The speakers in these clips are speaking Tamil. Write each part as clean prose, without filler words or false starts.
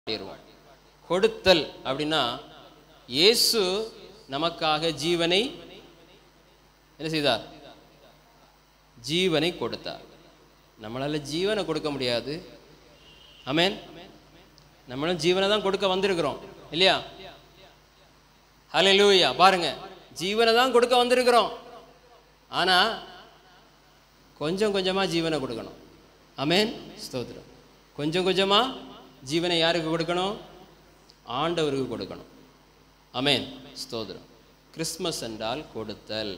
கொடுத்தல் அப்படின்னா இயேசு நமக்காக ஜீவனை என்ன செய்தார்? ஜீவனை கொடுத்தார். நம்மளால ஜீவனை கொடுக்க முடியாது. ஆமென். நம்மளும் ஜீவனை தான் கொடுக்க வந்திருக்கிறோம் இல்லையா? ஹல்லேலூயா. பாருங்க, ஜீவனை தான் கொடுக்க வந்திருக்கிறோம். ஆனா கொஞ்சம் கொஞ்சமா ஜீவனை கொடுக்கணும். ஆமென். ஸ்தோத்திரம். கொஞ்சம் கொஞ்சமா ஜீவனை யாருக்கு கொடுக்கணும்? ஆண்டவருக்கு கொடுக்கணும். ஆமென். ஸ்தோத்திரம். கிறிஸ்மஸ் என்றால் கொடுத்தல்.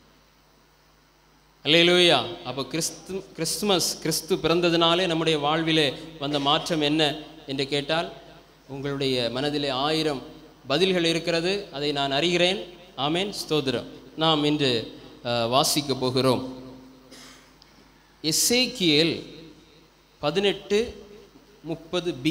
அல்லேலூயா. அப்போ கிறிஸ்துமஸ், கிறிஸ்து பிறந்ததினாலே நம்முடைய வாழ்விலே வந்த மாற்றம் என்ன என்று கேட்டால், உங்களுடைய மனதிலே 1000 பதில்கள் இருக்கிறது, அதை நான் அறிகிறேன். ஆமென். ஸ்தோத்திரம். நாம் இன்று வாசிக்க போகிறோம் எசேக்கியேல் 18:30b.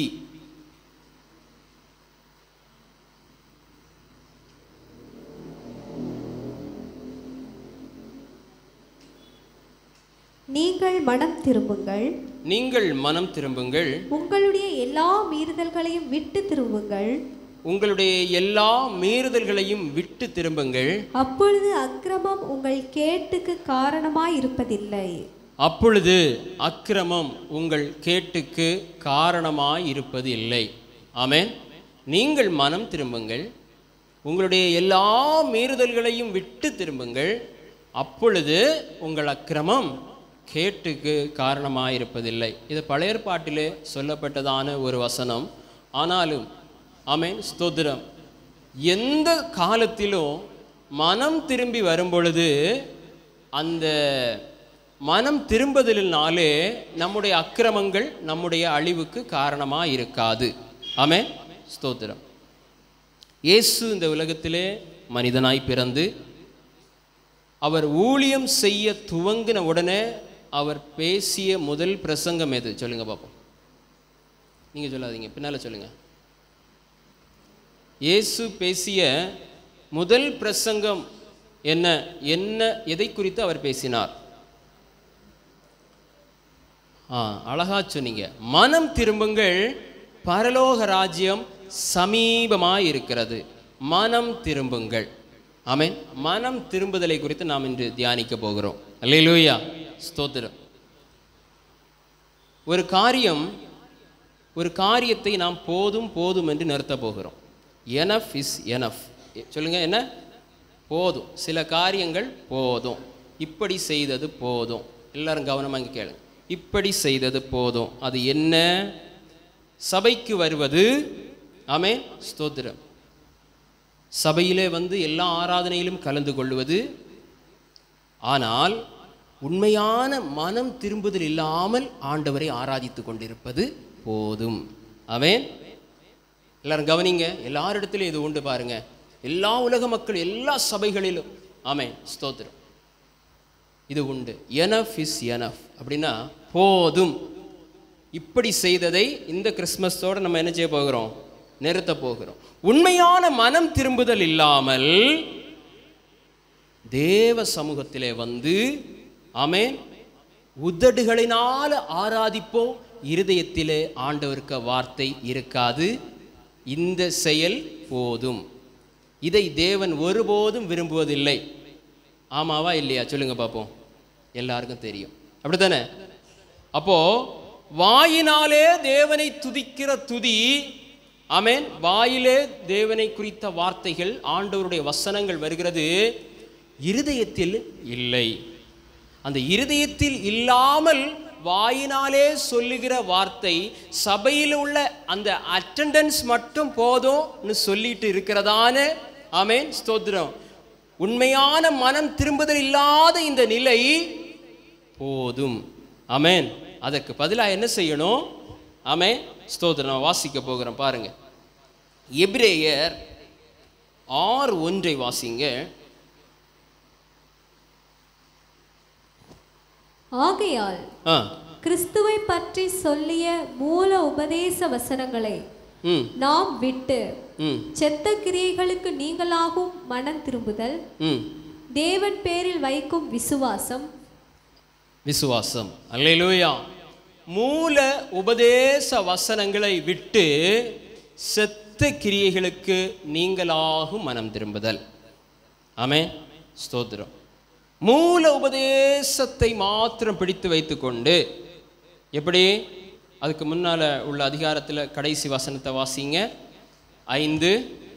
நீங்கள் மனம் திரும்புங்கள், நீங்கள் மனம் திரும்புங்கள், உங்களுடைய எல்லா மீறுதல்களையும் விட்டு திரும்புங்கள், உங்களுடைய எல்லா மீறுதல்களையும் விட்டு திரும்புங்கள், அப்பொழுது அக்கிரமம் உங்கள் கேட்டுக்கு காரணமாய் இருப்பதில்லை. அப்பொழுது அக்கிரமம் உங்கள் கேட்டுக்கு காரணமாய் இருப்பது இல்லை. ஆமென். நீங்கள் மனம் திரும்புங்கள், உங்களுடைய எல்லா மீறுதல்களையும் விட்டு திரும்புங்கள், அப்பொழுது உங்கள் அக்கிரமம் கேட்டுக்கு காரணமாயிருப்பதில்லை. இது பழைய ஏற்பாட்டிலே சொல்லப்பட்டதான ஒரு வசனம். ஆனாலும் ஆமென் ஸ்தோத்திரம், எந்த காலத்திலும் மனம் திரும்பி வரும்பொழுது அந்த மனம் திரும்புதலினாலே நம்முடைய அக்கிரமங்கள் நம்முடைய அழிவுக்கு காரணமாக இருக்காது. ஆமென் ஸ்தோத்திரம். இயேசு இந்த உலகத்திலே மனிதனாய் பிறந்து அவர் ஊழியம் செய்ய துவங்கின உடனே அவர் பேசிய முதல் பிரசங்கம் எது? சொல்லுங்க பார்ப்போம். நீங்க சொல்லாதீங்க, பின்னால சொல்லுங்க. இயேசு பேசிய முதல் பிரசங்கம் என்ன? எதை குறித்து அவர் பேசினார்? அழகா சொன்னீங்க. மனம் திரும்புங்கள், பரலோக ராஜ்யம் சமீபமாய் இருக்கிறது. மனம் திரும்புங்கள். ஆமென். மனம் திரும்புதலை குறித்து நாம் இன்று தியானிக்க போகிறோம். அல்லேலூயா. ஸ்தோத்திரம். ஒரு காரியத்தை நாம் போதும் போதும் என்று நிறுத்த போகிறோம். Enough is enough. சொல்லுங்க, என்ன போதும்? சில காரியங்கள் போதும், இப்படி செய்தது போதும். எல்லாரும் கவனமாக இங்கே கேளுங்க. இப்படி செய்தது போதும். அது என்ன? சபைக்கு வருவது. ஆமென் ஸ்தோத்திரம். சபையிலே வந்து எல்லா ஆராதனையிலும் கலந்து கொள்வது. ஆனால் உண்மையான மனம் திரும்புதல் இல்லாமல் ஆண்டவரை ஆராதித்து கொண்டிருப்பது போதும். ஆமென். எல்லாரும் கவனிங்க. எல்லாரிடத்திலும் இது உண்டு பாருங்க. எல்லா உலக மக்கள், எல்லா சபைகளிலும். ஆமென் ஸ்தோத்திரம். இது உண்டு. எனஃப் இஸ் எனஃப் அப்படின்னா போதும். இப்படி செய்ததை இந்த கிறிஸ்மஸோடு நம்ம என்ன செய்ய போகிறோம்? நிறுத்த போகிறோம். உண்மையான மனம் திரும்புதல் இல்லாமல் தேவ சமூகத்திலே வந்து ஆமென் உதடுகளினால் ஆராதிப்போம், இருதயத்திலே ஆண்டவருக்கு வார்த்தை இருக்காது. இந்த செயல் போதும். இதை தேவன் ஒருபோதும் விரும்புவதில்லை. ஆமாவா இல்லையா? சொல்லுங்க பார்ப்போம். எல்லாருக்கும் தெரியும், அப்படித்தானே? அப்போ வாயினாலே தேவனை துதிக்கிற துதி, ஆமென், வாயிலே தேவனை குறித்த வார்த்தைகள், ஆண்டவருடைய வசனங்கள் வருகிறது, இருதயத்தில் இல்லை. அந்த இருதயத்தில் இல்லாமல் வாயினாலே சொல்லுகிற வார்த்தை, சபையில் உள்ள அந்த அட்டெண்டன்ஸ் மட்டும் போதும்னு சொல்லிட்டு இருக்கிறதான ஆமென் ஸ்தோத்திரம், உண்மையான மனம் திரும்புதல் இல்லாத இந்த நிலை போதும். ஆமென். அதற்கு பதிலாக என்ன செய்யணும்? ஆமென் ஸ்தோத்திரம். வாசிக்க போகிறோம் பாருங்க. எபிரேயர் 6:1 வாசிங்க. ஆகையால் கிறிஸ்துவை பற்றி சொல்லிய மூல உபதேச வசனங்களை நாம் விட்டு செத்த கிரியைகளுக்கு நீங்களாகும் மனம் திரும்புதல், தேவன் பேரில் வைக்கும் விசுவாசம். விசுவாசம். அல்லேலூயா. மூல உபதேச வசனங்களை விட்டு செத்த கிரியைகளுக்கு நீங்களாகும் மனம் திரும்புதல். ஆமென், ஸ்தோத்திரம். மூல உபதேசத்தை மாத்திரம் பிடித்து வைத்துக்கொண்டு, எப்படி? அதுக்கு முன்னால உள்ள அதிகாரத்தில் கடைசி வசனத்தை வாசிங்க, 5.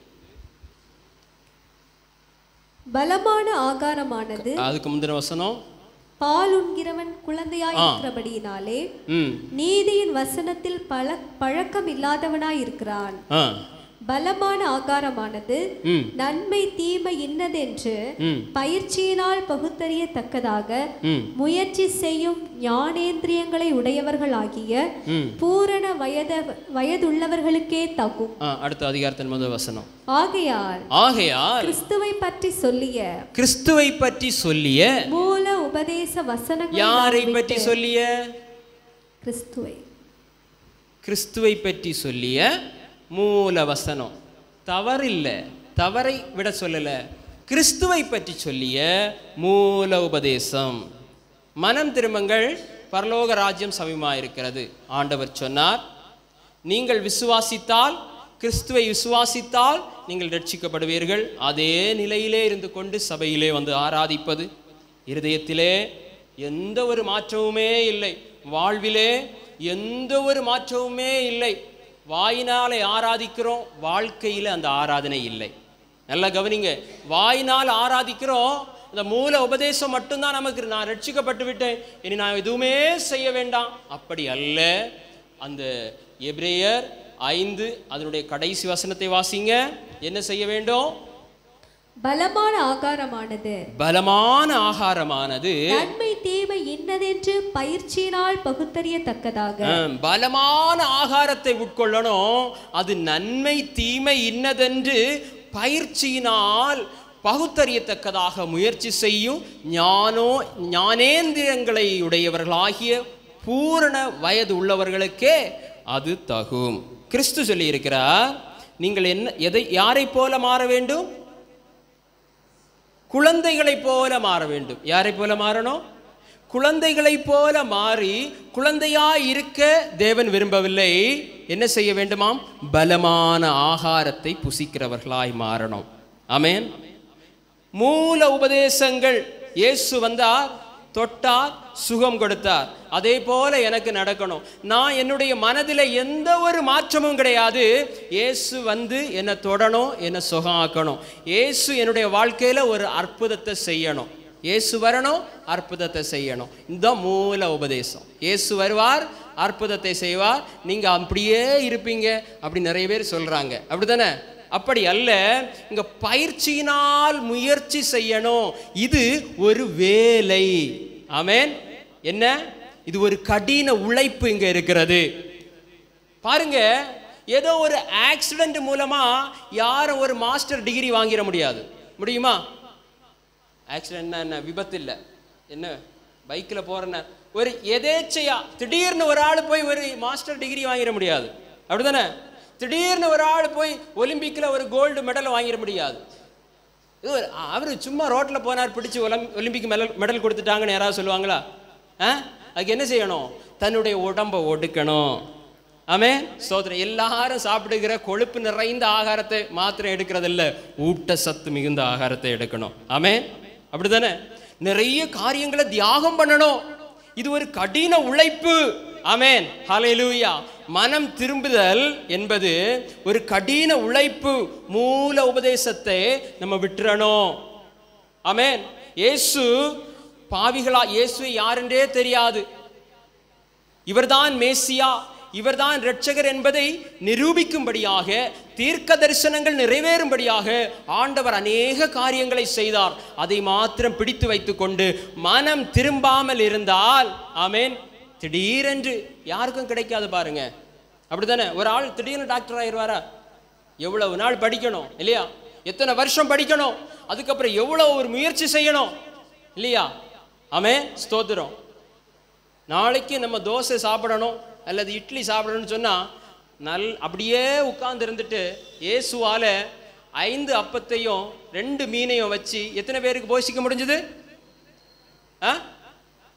பலமான ஆகாரமானது, அதுக்கு முந்தின வசனம், பால் உண்கிறவன் குழந்தையாய் இருக்கிறபடியினாலே நீதியின் வசனத்தில் பழக்கம் இல்லாதவனாய் இருக்கிறான். பலமான ஆகாரமானது நன்மை தீமை இன்னதென்று பயிற்சியினால் பகுத்தறியத்தக்கதாக முயற்சி செய்யும் ஞானேந்திரியங்களை உடையவர்களாகிய பூரண வயதுள்ளவர்களுக்கே தகும். அடுத்த அதிகாரத்தின் முதல் வசனம். ஆகையால் கிறிஸ்துவை பற்றி சொல்லிய மூல உபதேச வசனங்கள். யாரை பற்றி சொல்லிய? கிறிஸ்துவை பற்றி சொல்லிய மூல வசனம். தவறில்லை, தவறை விட சொல்லல. கிறிஸ்துவை பற்றி சொல்லிய மூல உபதேசம். மனம் திரும்புங்கள், பரலோக ராஜ்யம் சமீபமாயிருக்கிறது. ஆண்டவர் சொன்னார், நீங்கள் விசுவாசித்தால், கிறிஸ்துவை விசுவாசித்தால் நீங்கள் ரட்சிக்கப்படுவீர்கள். அதே நிலையிலே இருந்து கொண்டு சபையிலே வந்து ஆராதிப்பது, இருதயத்திலே எந்த ஒரு மாற்றமுமே இல்லை, வாழ்விலே எந்த ஒரு மாற்றமுமே இல்லை. வாயினாலே ஆராதிக்கிறோம், வாழ்க்கையில் அந்த ஆராதனை இல்லை. நல்லா கவனிங்க, வாயினால் ஆராதிக்கிறோம், அந்த மூல உபதேசம் மட்டும்தான் நமக்கு, நான் ரட்சிக்கப்பட்டு விட்டேன், இனி நான் எதுவுமே செய்ய வேண்டாம், அப்படி அல்ல. அந்த எபிரேயர் 5 அதனுடைய கடைசி வசனத்தை வாசிங்க. என்ன செய்ய வேண்டும்? பலமான ஆகாரமானது நன்மை தீமை இன்னதென்று பயிற்சியினால் பகுத்தறியத்தக்கதாக. பலமான ஆகாரத்தை உட்கொள்ளணும். அது நன்மை தீமை இன்னதென்று பயிற்சியினால் பகுத்தறியத்தக்கதாக முயற்சி செய்யும் ஞானேந்திரியங்களை உடையவர்களாகிய பூரண வயது உள்ளவர்களுக்கே அது தகும். கிறிஸ்து சொல்லி இருக்கிறார், நீங்கள் யாரை போல மாற வேண்டும்? குழந்தைகளை போல மாற வேண்டும். யாரை போல மாறணும்? குழந்தைகளை போல மாறி குழந்தையாய் இருக்க தேவன் விரும்பவில்லை. என்ன செய்ய வேண்டுமாம்? பலமான ஆகாரத்தை புசிக்கிறவர்களாய் மாறணும். ஆமென். மூல உபதேசங்கள். இயேசு வந்தார், தொட்டார், சுகம் கொடுத்தார். அதே போல எனக்கு நடக்கணும். நான் என்னுடைய மனதில் எந்த ஒரு மாற்றமும் கிடையாது. இயேசு வந்து என்னை தொடணும், என்னை சுகமாக்கணும். இயேசு என்னுடைய வாழ்க்கையில் ஒரு அற்புதத்தை செய்யணும். இயேசு வரணும், அற்புதத்தை செய்யணும். இந்த மூல உபதேசம். இயேசு வருவார், அற்புதத்தை செய்வார், நீங்க அப்படியே இருப்பீங்க. அப்படி நிறைய பேர் சொல்றாங்க, அப்படித்தானே? அப்படி அல்ல. இங்க பயிற்சியினால் முயற்சி செய்யணும். இது ஒரு வேலை. ஆமென். என்ன? இது ஒரு கடின உழைப்பு இங்க இருக்கிறது. பாருங்க, ஏதோ ஒரு ஆக்சிடென்ட் மூலமா யாரும் ஒரு மாஸ்டர் டிகிரி வாங்கிட முடியுமா? ஆக்சிடென்ட்னா என்ன? விபத்து இல்லை, என்ன பைக்கில் போறேன்னா ஒரு எதேச்சையா திடீர்னு ஒரு ஆள் போய் ஒரு மாஸ்டர் டிகிரி வாங்கிட முடியாது, அப்படிதானே? திடீர்னு ஒரு ஆள் போய் ஒலிம்பிக்கில் ஒரு கோல்டு மெடல் வாங்கிட முடியாது. அவர் சும்மா ரோட்டில் போனார், பிடிச்சி ஒலிம்பிக் மெடல் கொடுத்துட்டாங்கன்னு யாராவது சொல்லுவாங்களா? அதுக்கு என்ன செய்யணும்? தன்னுடைய உடம்பை ஒடுக்கணும். ஆமென். ஸ்தோத்திரம். எல்லாரும் சாப்பிடுகிற கொழுப்பு நிறைந்த ஆகாரத்தை மாத்திரம் எடுக்கிறதில்ல, ஊட்டச்சத்து மிகுந்த ஆகாரத்தை எடுக்கணும். ஆமென். அப்படித்தானே? நிறைய காரியங்களை தியாகம் பண்ணணும். இது ஒரு கடின உழைப்பு. ஆமென். ஹல்லேலூயா. மனம் திரும்புதல் என்பது ஒரு கடின உழைப்பு. மூல உபதேசத்தை நம்ம விட்டுறணும். ஆமென். இயேசு பாவிகளா, இயேசுவை யாரென்றே தெரியாது. இவர்தான் மேசியா, இவர்தான் இரட்சகர் என்பதை நிரூபிக்கும்படியாக, தீர்க்க தரிசனங்கள் நிறைவேறும்படியாக ஆண்டவர் அநேக காரியங்களை செய்தார். அதை மாத்திரம் பிடித்து வைத்துக் கொண்டு மனம் திரும்பாமல் இருந்தால், ஆமென், திடீரென்று யாருக்கும் கிடைக்காது. பாருங்க, அப்படித்தானே? ஒரு ஆள் திடீர்னு டாக்டர் ஆயிடுவாரா? எவ்வளவு நாள் படிக்கணும் இல்லையா? எத்தனை வருஷம் படிக்கணும், அதுக்கப்புறம் எவ்வளவு ஒரு முயற்சி செய்யணும் இல்லையா? ஆமென். ஸ்தோத்திரம். நாளைக்கு நம்ம தோசை சாப்பிடணும் அல்லது இட்லி சாப்பிடணும்னு சொன்னால் அப்படியே உட்கார்ந்து இருந்துட்டு இயேசுவால 5 அப்பத்தையும் 2 மீனையும் வச்சு எத்தனை பேருக்கு போஷிக்க முடிஞ்சது?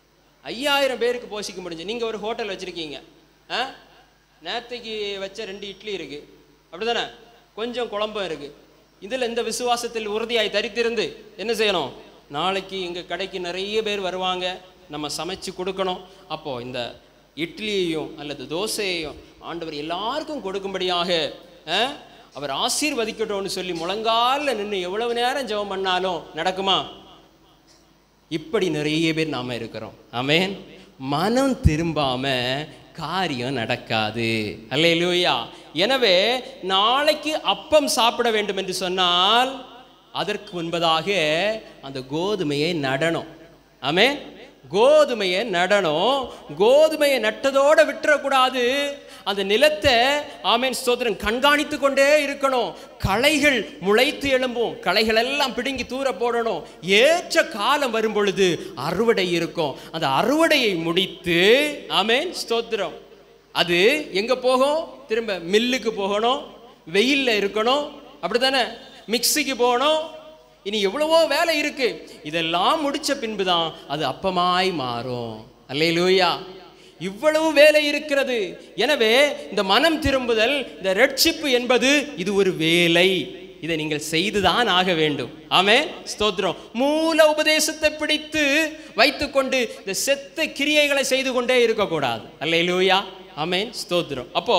5000 பேருக்கு போஷிக்க முடிஞ்சு. நீங்கள் ஒரு ஹோட்டல் வச்சுருக்கீங்க, நேற்றுக்கு வச்ச 2 இட்லி இருக்குது, அப்படி தானே, கொஞ்சம் குழம்பும் இருக்குது. இதில் இந்த விசுவாசத்தில் உறுதியாய் தரித்திருந்து என்ன செய்யணும்? நாளைக்கு எங்கள் கடைக்கு நிறைய பேர் வருவாங்க, நம்ம சமைச்சு கொடுக்கணும். அப்போது இந்த இட்லியையும் அல்லது தோசையையும் ஆண்டவர் எல்லாருக்கும் கொடுக்கும்படியாக அவர் ஆசீர்வதிக்கட்டும்னு சொல்லி முழங்காலில் நின்று எவ்வளவு நேரம் ஜெபம் பண்ணாலும் நடக்குமா? இப்படி நிறைய பேர் நாம இருக்கிறோம். ஆமென். மனம் திரும்பாம காரியம் நடக்காது. அல்லேலூயா. எனவே நாளைக்கு அப்பம் சாப்பிட வேண்டும் என்று சொன்னால் அதற்கு முன்பதாக அந்த கோதுமையை நடணும். ஆமென். கோதுமையை நடணும். கோதுமையை நட்டதோடு விட்டுறக்கூடாது. அந்த நிலத்தை ஆமென் ஸ்தோத்திரம் கண்காணித்து கொண்டே இருக்கணும். களைகள் முளைத்து எழும்பும், களைகள் எல்லாம் பிடுங்கி தூர போடணும். ஏற்ற காலம் வரும் பொழுது அறுவடை இருக்கும். அந்த அறுவடையை முடித்து ஆமென் ஸ்தோத்திரம் அது எங்க போகும்? திரும்ப மில்லுக்கு போகணும், வெயில்ல இருக்கணும், அப்படித்தானே, மிக்சிக்கு போகணும். இனி எவ்வளவோ வேலை இருக்கு. இதெல்லாம் முடிச்ச பின்புதான் அது அப்பமாய் மாறும். அல்லேலூயா. இவ்வளவு வேலை இருக்கிறது. எனவே இந்த மனம் திரும்புதல், இந்த ரட்சிப்பு என்பது இது ஒரு வேலை. இதை நீங்கள் செய்துதான் ஆக வேண்டும். ஆமென் ஸ்தோத்திரம். மூல உபதேசத்தை பிடித்து வைத்துக்கொண்டு இந்த செத்த கிரியைகளை செய்து கொண்டே இருக்கக்கூடாது. அல்லேலூயா. ஆமென் ஸ்தோத்திரம். அப்போ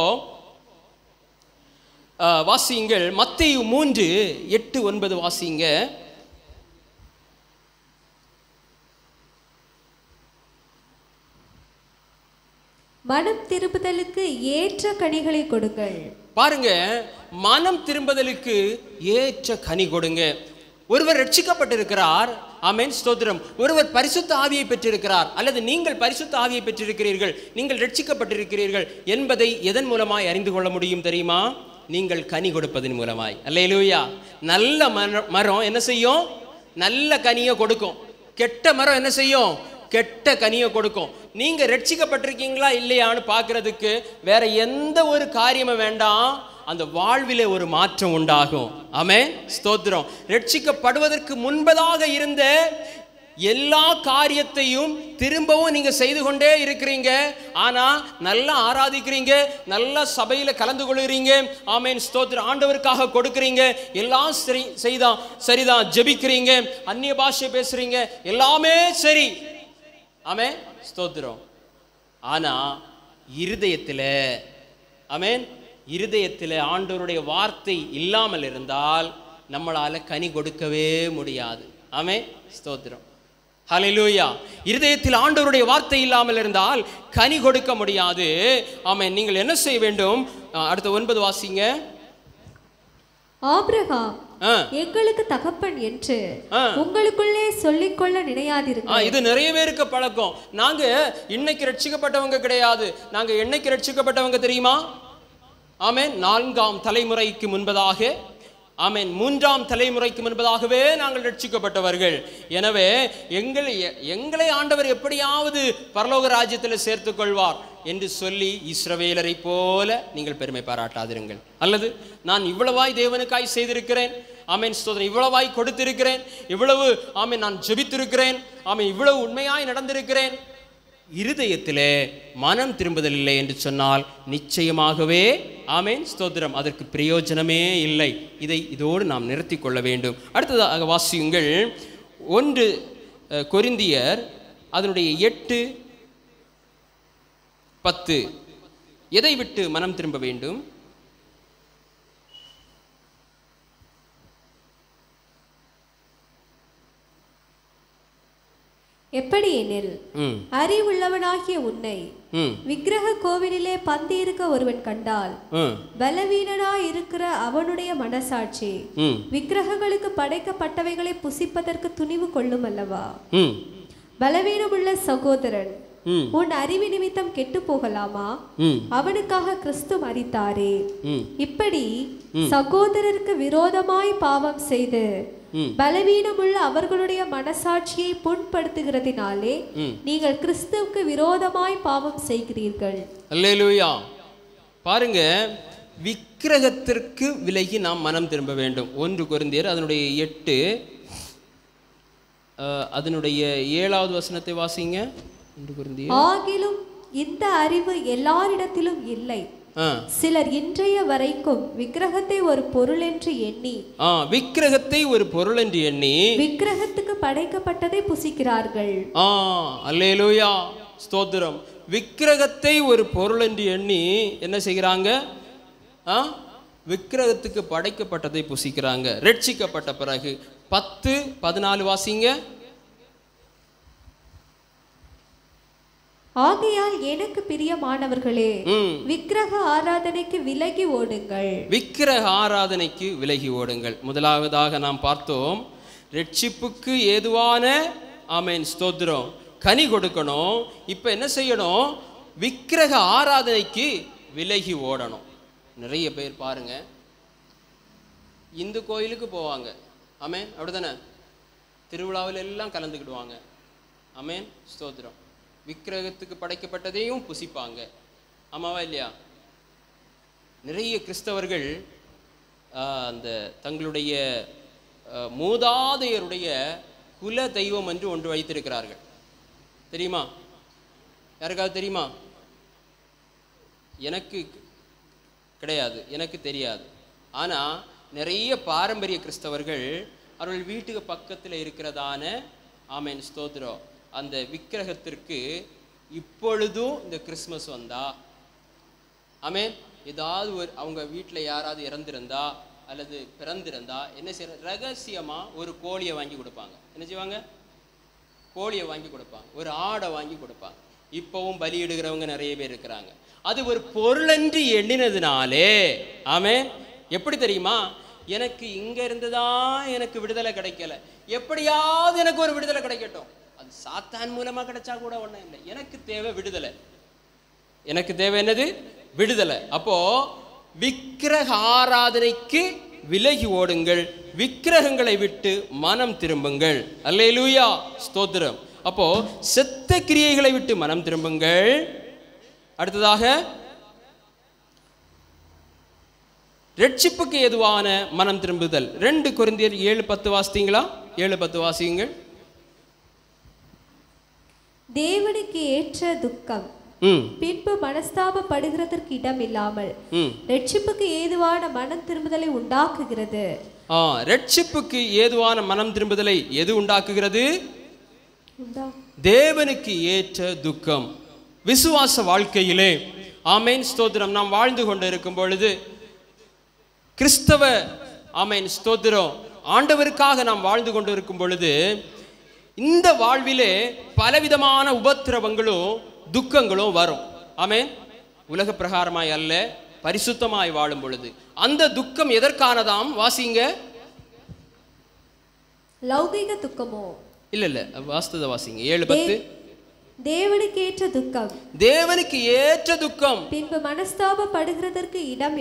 வாசியுங்கள் மத்தேயு 3:8-9 வாசிங்க. மனம் திரும்புதலுக்கு ஏற்ற கனிகளை கொடுங்கள். பாருங்க, மனம் திரும்புதலுக்கு ஏற்ற கனி கொடுங்க. ஒருவர் ரட்சிக்கப்பட்டிருக்கிறார், ஆமென் ஸ்தோத்திரம். ஒருவர் பரிசுத்த ஆவியை பெற்றிருக்கிறார், அல்லது நீங்கள் பரிசுத்த ஆவியை பெற்றிருக்கிறீர்கள், நீங்கள் ரட்சிக்கப்பட்டிருக்கிறீர்கள் என்பதை எதன் மூலமாய் அறிந்து கொள்ள முடியும் தெரியுமா? நீங்கள் கனி கொடுப்பதன் மூலமாய். அல்லேலூயா. நல்ல மரம் என்ன செய்யும்? நல்ல கனியை கொடுக்கும். கெட்ட மரம் என்ன செய்யும்? கெட்ட கனியை கொடுக்கும். நீங்க ரட்சிக்கப்பட்டிருக்கீங்களா இல்லையான்னு பார்க்கறதுக்கு வேற எந்த ஒரு காரியமும் வேண்டாம், அந்த வாழ்விலே ஒரு மாற்றம் உண்டாகும். ஆமென் ஸ்தோத்திரம். ரட்சிக்கப்படுவதற்கு முன்பதாக இருந்த எல்லா காரியத்தையும் திரும்பவும் நீங்க செய்து கொண்டே இருக்கிறீங்க. ஆனா நல்லா ஆராதிக்கிறீங்க, நல்லா சபையில கலந்து கொள்கிறீங்க, ஆமென் ஸ்தோத்திரம், ஆண்டவருக்காக கொடுக்கிறீங்க, எல்லாம் சரிதான், ஜெபிக்கிறீங்க, அந்நிய பாஷை பேசுறீங்க, எல்லாமே சரி. ஆமென் ஸ்தோத்திரம். ஆனா இருதயத்தில் ஆமென் இருதயத்தில் ஆண்டவருடைய வார்த்தை இல்லாமல் இருந்தால் நம்மளால கனி கொடுக்கவே முடியாது. ஆமென் ஸ்தோத்திரம். ஹல்லேலூயா. இருதயத்தில் ஆண்டவருடைய வார்த்தை இல்லாமல் இருந்தால் கனி கொடுக்க முடியாது. ஆமென். நீங்கள் என்ன செய்ய வேண்டும்? அடுத்த 9 வாசிங்க. ஆபிரகாம் எங்களுக்கு தகப்பன் என்று உங்களுக்குள்ளே சொல்லிக்கொள்ள நினையாதிருங்க. இது நிறைய பேருக்கு பழக்கம். நாங்க இன்னைக்கு ரட்சிக்கப்பட்டவங்க கிடையாது. நாங்க என்னைக்கு ரட்சிக்கப்பட்டவங்க தெரியுமா? ஆமென் 4ஆம் தலைமுறைக்கு முன்பதாக, ஆமென் 3ஆம் தலைமுறைக்கு முன்பதாகவே நாங்கள் ரட்சிக்கப்பட்டவர்கள். எனவே எங்களை ஆண்டவர் எப்படியாவது பரலோக ராஜ்யத்தில் சேர்த்துக் கொள்வார் என்று சொல்லி இஸ்ரவேலரை போல நீங்கள் பெருமை பாராட்டாதிருங்கள். அல்லது நான் இவ்வளவாய் தேவனுக்காய் செய்திருக்கிறேன், ஆமென் ஸ்தோத்திரம், இவ்வளவாய் கொடுத்திருக்கிறேன், இவ்வளவு ஆமென் நான் ஜெபித்திருக்கிறேன், ஆமென் இவ்வளவு உண்மையாய் நடந்திருக்கிறேன், இருதயத்திலே மனம் திரும்புதல் இல்லை என்று சொன்னால் நிச்சயமாகவே ஆமென் ஸ்தோத்திரம் அதற்கு பிரயோஜனமே இல்லை. இதோடு நாம் நிறுத்தி கொள்ள வேண்டும். அடுத்ததாக வாசியுங்கள் 1 கொரிந்தியர் அதனுடைய 8-10. எதை விட்டு மனம் திரும்ப வேண்டும்? எப்படி எனில் அறிவுள்ளவனாகிய உன்னை விக்கிரக கோவிலிலே பந்தி இருக்க ஒருவன் கண்டால் பலவீனனாய் இருக்கிற அவனுடைய மனசாட்சி விக்கிரகங்களுக்கு படைக்கப்பட்டவைகளை புசிப்பதற்கு துணிவு கொள்ளும் அல்லவா? பலவீனமுள்ள சகோதரன் உன் அறிவு நிமித்தம் கெட்டு போகலாமா? அவனுக்காக கிறிஸ்து மரித்தாரே. இப்படி சகோதரருக்கு விரோதமாய் பாவம் செய்து பலவீனமுள்ள அவர்களுடைய மனசாட்சியை புண்படுத்துகிறதினாலே நீங்கள் கிறிஸ்துவுக்கு விரோதமாய் பாவம் செய்கிறீர்கள். அல்லேலூயா. பாருங்க, விக்கிரகத்திற்கு விலகி நாம் மனம் திரும்ப வேண்டும். 1 கொரிந்தியர் அதனுடைய 8 அதனுடைய 7வது வசனத்தை வாசிங்க. ஆகிலும் இந்த அறிவு எல்லாரிடத்திலும் இல்லை. சிலர் இன்றைய வரைக்கும் விக்கிரகத்தை ஒரு பொருள் என்று எண்ணி விக்கிரகத்துக்கு படைக்கப்பட்டதை புசிக்கிறார்கள். அல்லேலூயா, ஸ்தோத்திரம். விக்கிரகத்தை ஒரு பொருள் என்று எண்ணி என்ன செய்கிறாங்க? விக்கிரகத்துக்கு படைக்கப்பட்டதை புசிக்கிறாங்க. ரட்சிக்கப்பட்ட பிறகு 10-14 வாசிங்க. ஆகையால் எனக்கு பிரியமானவர்களே, விக்கிரக ஆராதனைக்கு விலகி ஓடுங்கள். விக்கிரக ஆராதனைக்கு விலகி ஓடுங்கள். முதலாவதாக நாம் பார்த்தோம், ரட்சிப்புக்கு ஏதுவான ஆமென் ஸ்தோத்திரம் கனி கொடுக்கணும். இப்ப என்ன செய்யணும்? விக்கிரக ஆராதனைக்கு விலகி ஓடணும். நிறைய பேர் பாருங்க, இந்து கோயிலுக்கு போவாங்க, ஆமென், அப்படித்தானே, திருவிழாவில் எல்லாம் கலந்துக்கிடுவாங்க, ஆமென் ஸ்தோத்திரம். விக்கிரகத்துக்கு படைக்கப்பட்டதையும் புசிப்பாங்க, ஆமாவா இல்லையா? நிறைய கிறிஸ்தவர்கள் அந்த தங்களுடைய மூதாதையருடைய குல தெய்வம் என்று ஒன்று வைத்திருக்கிறார்கள். தெரியுமா? யாருக்காவது தெரியுமா? எனக்கு கிடையாது, எனக்கு தெரியாது. ஆனால் நிறைய பாரம்பரிய கிறிஸ்தவர்கள் அவர்கள் வீட்டுக்கு பக்கத்தில் இருக்கிறதான ஆமென் ஸ்தோத்திரம் அந்த விக்கிரகத்திற்கு இப்பொழுதும் இந்த கிறிஸ்மஸ் வந்தா, ஆமென், ஏதாவது ஒரு அவங்க வீட்டில் யாராவது இறந்திருந்தா அல்லது பிறந்திருந்தா என்ன செய்ய, ரகசியமாக ஒரு கோழியை வாங்கி கொடுப்பாங்க. என்ன செய்வாங்க? கோழியை வாங்கி கொடுப்பாங்க, ஒரு ஆடை வாங்கி கொடுப்பாங்க. இப்போவும் பலியிடுகிறவங்க நிறைய பேர் இருக்கிறாங்க. அது ஒரு பொருளன்று எண்ணினதுனாலே, ஆமென், எப்படி தெரியுமா? எனக்கு இங்க இருந்துதான் எனக்கு விடுதலை கிடைக்கல, எப்படியாவது எனக்கு ஒரு விடுதலை கிடைக்கட்டும். அது சாத்தான் மூலமா கிடைச்சா கூட ஒண்ணும் இல்லை, எனக்கு தேவை விடுதலை. எனக்கு தேவை என்னது? விடுதலை. அப்போ விக்கிரக ஆராதனைக்கு விலகி ஓடுங்கள், விக்கிரகங்களை விட்டு மனம் திரும்புங்கள். அல்லேலூயா, ஸ்தோத்திரம். அப்போ செத்த கிரியைகளை விட்டு மனம் திரும்புங்கள். அடுத்ததாக ரட்சிப்புக்கு ஏதுவான மனம் திரும்புதல். 2 கொரிந்தியர் 7:10 வாசித்தீங்களா? 7:10 வாசியுங்கள். தேவனுக்கு ஏற்ற துக்கம் பின்பு மனஸ்தாபப்படுகிறதற்கு இடம் இல்லாமல் ரட்சிப்புக்கு ஏதுவான மனம் திரும்புதலை உண்டாக்குகிறது. ரட்சிப்புக்கு ஏதுவான மனம் திரும்புதலை எது உண்டாக்குகிறது? தேவனுக்கு ஏற்ற துக்கம். விசுவாச வாழ்க்கையிலே ஆமென் ஸ்தோத்திரம் நாம் வாழ்ந்து கொண்டு இருக்கும் பொழுது, கிறிஸ்தவ ஆமென் ஸ்தோத்திரம் ஆண்டவருக்காக நாம் வாழ்ந்து கொண்டு இருக்கும் பொழுது, இந்த வாழ்விலே பலவிதமான உபத்திரவங்களும் துக்கங்களும் வரும். ஆமென். உலக பிரகாரமாய் அல்ல, பரிசுத்தமாய் வாழும் பொழுது அந்த துக்கம் எதற்கானதாம்? வாசிங்க. லௌகிக துக்கமோ? இல்ல வாஸ்தவ வாசிங்க. 7:10. தேவனுக்கு ஏற்ற துக்கம், தேவனுக்கு ஏற்ற துக்கம் பின்பு மனஸ்தாபப்படுகிறதற்கு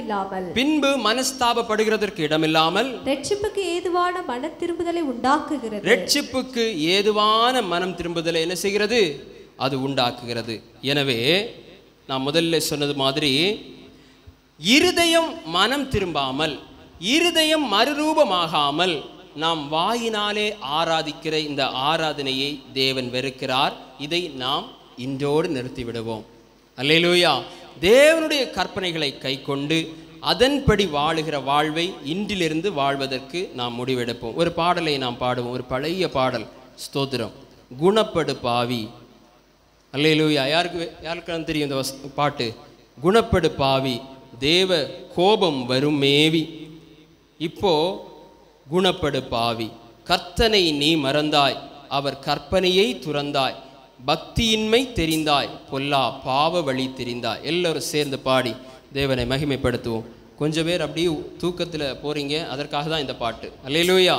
இடமில்லாமல் ரட்சிப்புக்கு ஏதுவான மனம் திரும்புதலை உண்டாக்குகிறது. ரட்சிப்புக்கு ஏதுவான மனம் திரும்புதலை என்ன செய்கிறது? அது உண்டாக்குகிறது. எனவே நான் முதல்ல சொன்னது மாதிரி, இருதயம் மனம் திரும்பாமல், இருதயம் மறுரூபமாகாமல் நாம் வாயினாலே ஆராதிக்கிற இந்த ஆராதனையை தேவன் வெறுக்கிறார். இதை நாம் இன்றோடு நிறுத்திவிடுவோம். அல்லேலூயா. தேவனுடைய கற்பனைகளை கைக்கொண்டு அதன்படி வாழுகிற வாழ்வை இன்றிலிருந்து வாழ்வதற்கு நாம் முடிவெடுப்போம். ஒரு பாடலை நாம் பாடுவோம், ஒரு பழைய பாடல், ஸ்தோத்திரம். குணப்படு பாவி. அல்லேலூயா. யாருக்கு தெரியும் இந்த பாட்டு? குணப்படு பாவி, தேவ கோபம் வரும் மேவி. இப்போ குணப்படு பாவி, கர்த்தனை நீ மறந்தாய், அவர் கற்பனையை துறந்தாய், பக்தியின்மை தெரிந்தாய், பொல்லா பாவ வழி தெரிந்தாய். எல்லோரும் சேர்ந்து பாடி தேவனை மகிமைப்படுத்துவோம். கொஞ்சம் பேர் அப்படியே தூக்கத்தில் போறீங்க, அதற்காக தான் இந்த பாட்டு. அல்லேலூயா.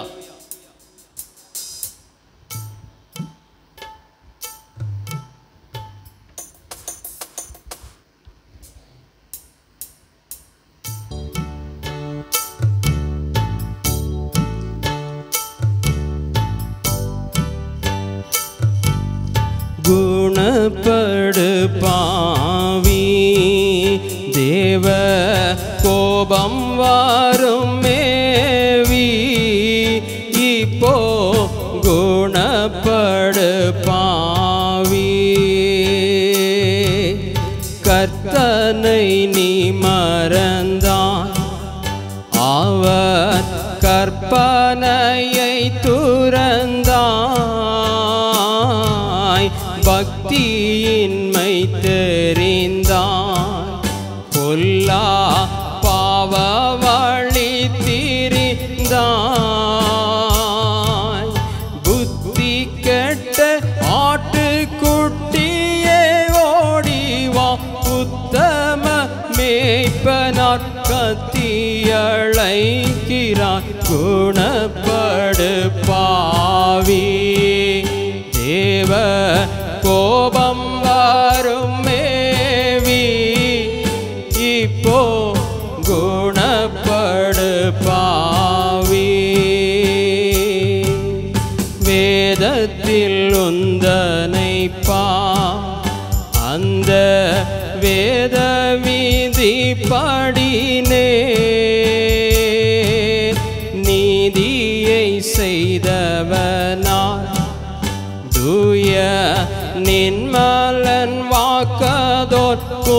குணப்படு பாவி, தேவ கோபம் வரும் மேவி. இப்போ குணப்படு பாவி, நீ மறந்தாய், அவர் கற்பனையை துறந்தாய், பக்தியின்மை தெரிந்தாய், பொல்லா பாவ வழி திரிந்தாய். புத்தி கெட்ட ஆட்டுக்குட்டியே ஓடிவா, உத்தம மேய்ப்பனார் கத்தியழைக்கிறார், குணப்படு பாவி. தேவ கோபம் வரும் மேவி, இப்போ குணப்படு பாவி. வேதத்தில் உந்தனை பா, அந்த வேத விதி படினே, நீதியை செய்தவனார் தூய நின்மலன் வாக்கதோற்கோ,